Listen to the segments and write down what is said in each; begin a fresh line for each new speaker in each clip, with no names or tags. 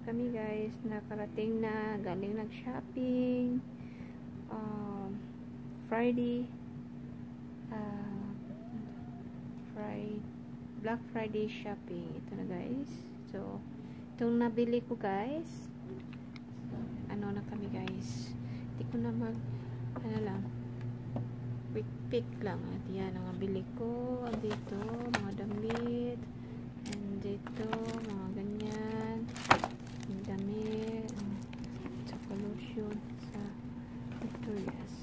kami guys, nakarating na, galing nag-shopping Friday, Black Friday shopping. Ito na guys, so itong nabili ko guys, ano na kami guys, hindi ko na ano lang, quick pick lang. At yan ang nabili ko. Dito mga damit, and dito mga ganyan, yung damit, saka lotion sa Victoria's.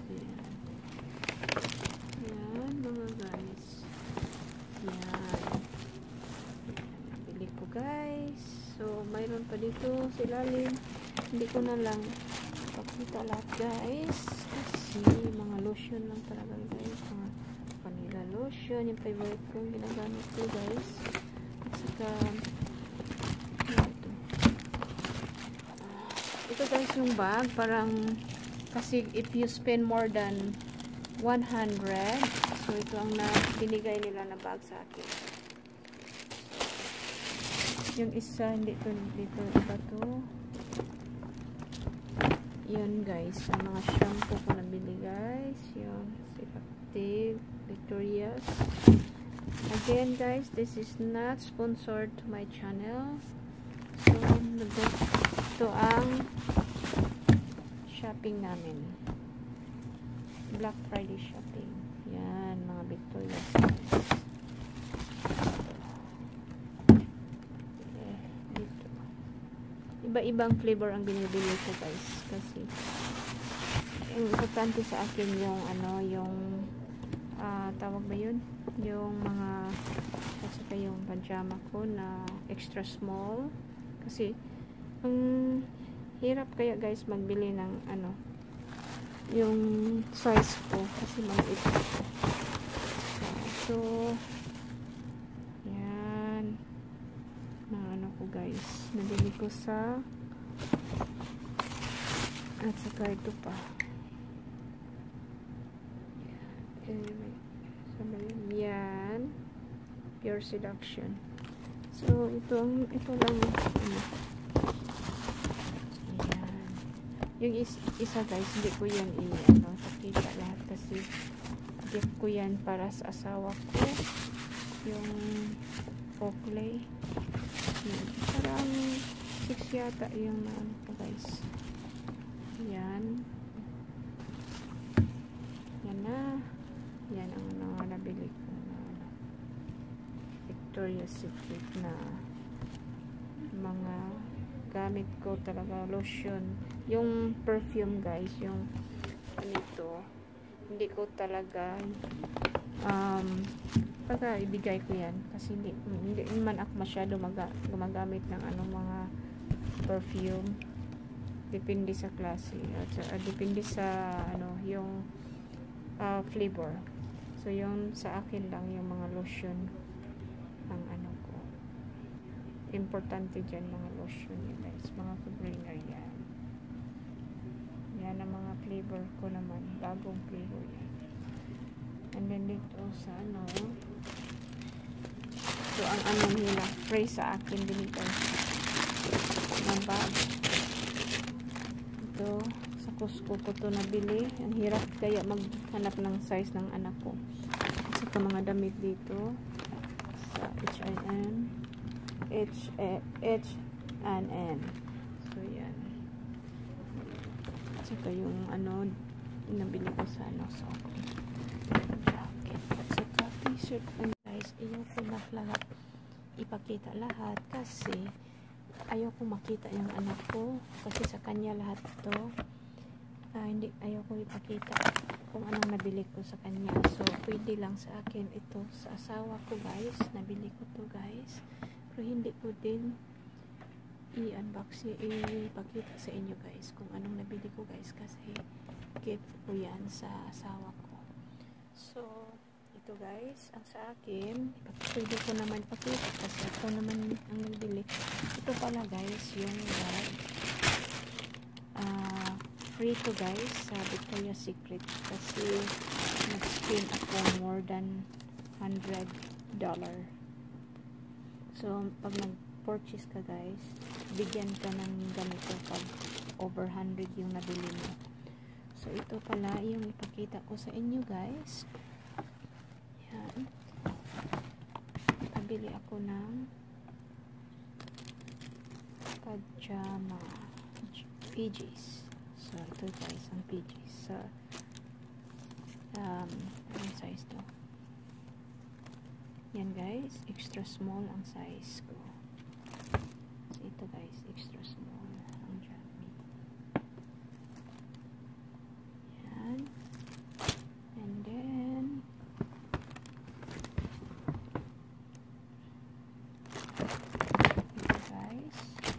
Yan mga guys, yan nabili ko guys. So mayroon pa dito sa ilalim, hindi ko na lang pakita lahat guys kasi mga lotion lang talaga guys, mga vanilla lotion, yung favorite ko, ginagamit ko guys. At saka ito guys yung bag, parang kasi if you spend more than 100, so ito ang binigay nila na bag sa akin. Yung isa hindi to, dito iba to. Yun guys, ang mga shampoo ko nabili guys, yung Active, Victoria's. Again guys, this is not sponsored to my channel. So ito ang shopping namin, Black Friday shopping. Yan mga Victoria's guys. Dito iba-ibang flavor ang binibili ko guys, kasi yung importante sa akin yung ano, yung tawag ba yun, yung mga, kasi yung pajama ko na extra small, kasi hirap kaya guys magbili ng ano, yung size ko kasi maliit ako. So yan na ano ko guys, nabili ko sa, at saka ito pa, yan Pure Seduction. So ito lang ano. Ayan. Yung isa guys, hindi ko yan ano, pakita lahat kasi gift ko yan para sa asawa ko, yung Oakley. Parang 6 yata yung ano ko guys. Yan na. Yan ang nabili ko na Victoria's Secret na mga gamit ko talaga, lotion. Yung perfume guys, yung ganito, hindi ko talaga pagka ibigay ko yan kasi hindi naman ako masyado gumagamit ng anong mga perfume. Depende sa klase at depende sa ano, yung flavor. So yung sa akin lang yung mga lotion ang ano ko, importante dyan mga lotion yun guys, mga Sabrina yan. Yan ang mga flavor ko naman, bagong flavor yan. And then dito sa ano, so ang ano nila, free sa akin din ito na bag. Ito sa Costco ko to nabili. Ang hirap kaya maghanap ng size ng anak ko. At saka mga damit dito sa H&M. So yan. At saka yung ano nabili ko sa ano, sa jacket. At saka t-shirt. And guys, ayoko na lahat ipakita lahat kasi ayoko makita yung anak ko kasi sa kanya lahat ito. Hindi, ayoko ipakita kung anong nabili ko sa kanya. So pwede lang sa akin ito sa asawa ko guys, nabili ko to guys, pero hindi ko din i-unbox, ipakita sa inyo guys kung anong nabili ko guys kasi gift ko yan sa asawa ko. So ito guys, ang sa akin, pwede ko naman pakita kasi ako naman ang nagbili. Ito pala guys, yung bag. Free to guys sa Victoria's Secret kasi nag-spend ako more than $100. So pag mag-purchase ka guys, bigyan ka ng ganito pag over 100 yung nabili mo. So ito pala yung ipakita ko sa inyo guys. Yan. Nabili ako ng pajama PJs. So ito guys ang PJs. So anong size to? Yan guys, extra small ang size ko. So ito guys, extra small ang jammy. Yan. And then ito guys.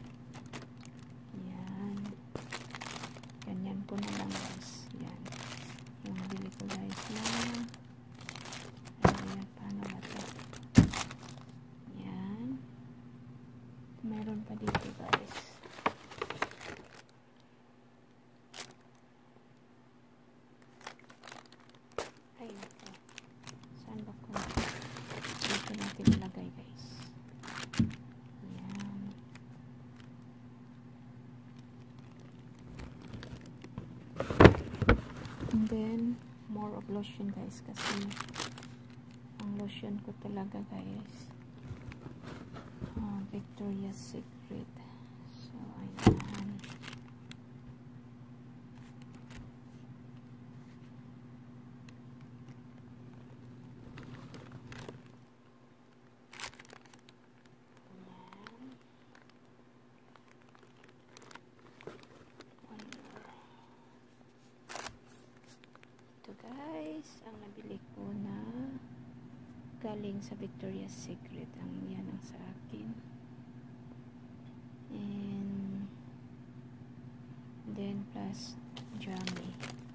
Yan. Ganyan ko na lang guys. Yan. Yung bili ko guys na paano ba ito? Yan. Meron pa dito guys. Ay, ito. Saan ba ko? Dito natin ilagay guys. Yan. And then, more of lotion guys kasi ang lotion ko talaga guys Victoria's Secret. So ayan, ito guys ang nabili ko na galing sa Victoria's Secret. Ang yan ang sa akin. And then plus jammy.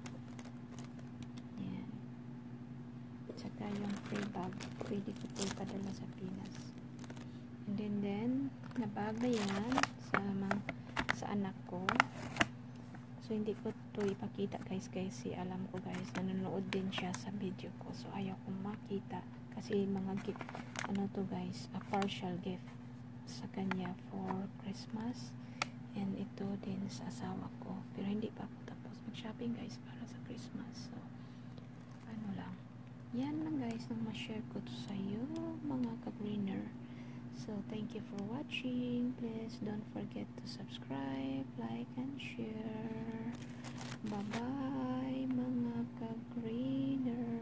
Yan. Tsaka yung free bag. Pwede ko po ipadala sa Pinas. And then nabag na yan sa anak ko. So hindi ko to ipakita guys kasi alam ko guys nanonood din siya sa video ko. So ayaw kong makita kasi mga gift, ano to guys, a partial gift sa kanya for Christmas, and ito din sa asawa ko, pero hindi pa ako tapos mag-shopping guys para sa Christmas. So ano lang, yan lang guys nang ma-share ko to sa iyo mga ka-greener. So thank you for watching. Please don't forget to subscribe, like and share. Bye bye mga ka-greener.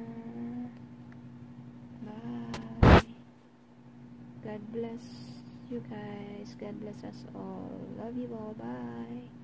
Bye. God bless you guys. God bless us all. Love you all. Bye.